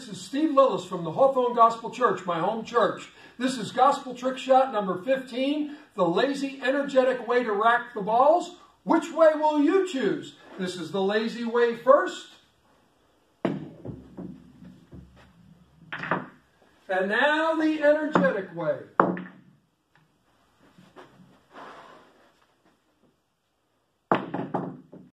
this is Steve Lillis from the Hawthorne Gospel Church, my home church. This is Gospel Trick Shot number 15, the lazy, energetic way to rack the balls. Which way will you choose? This is the lazy way first. And now the energetic way.